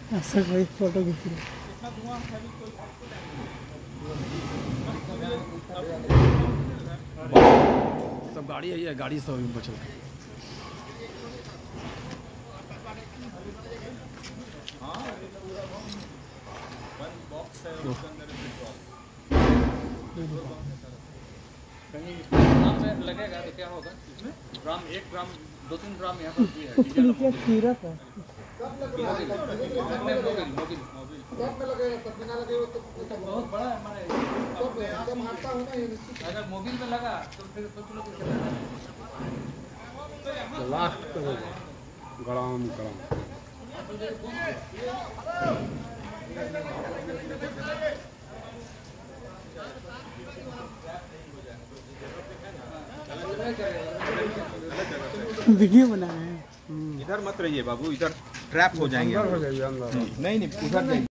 ऐसा कोई फोटो खींच रहे। सब गाड़ी है, गाड़ी सब बचल। कहीं लगेगा तो क्या होगा इसमें? ग्राम 1 ग्राम 2-3 ग्राम यहाँ पर भी है। नीचे खीरा था। बहुत बड़ा है हमारे। अगर मोबिल में लगा तो फिर लास्ट गड़ाम वीडियो बना रहे हैं। इधर मत रहिए बाबू, इधर ट्रैप हो जाएंगे। अंदर हो जाइए, अंदर। नहीं उधर नहीं।